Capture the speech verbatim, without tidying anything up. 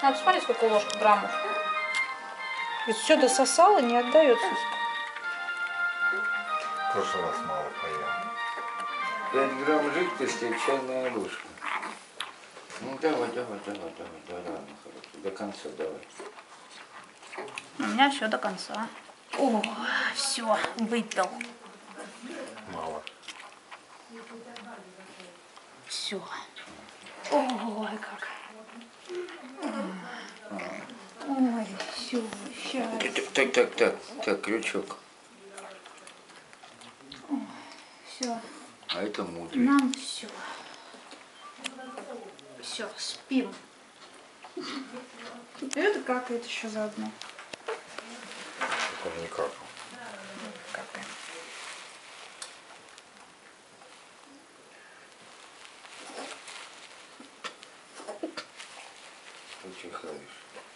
Надо смотреть, сколько ложка граммов. Ведь все дососало, не отдается. В прошлый раз мало поел. пять грамм жидкости, чайная ложка. Ну давай, давай, давай, давай, давай, давай, хорошо. До конца давай. У меня все до конца. О, все, выпил. Мало. Все. Ой, как. Ой, все, сейчас. Так, так, так, так, крючок. Все. А это мудрый. Нам все. Все, спим. Это какает еще заодно. Такого не какал. Какает. Ты чихаешь.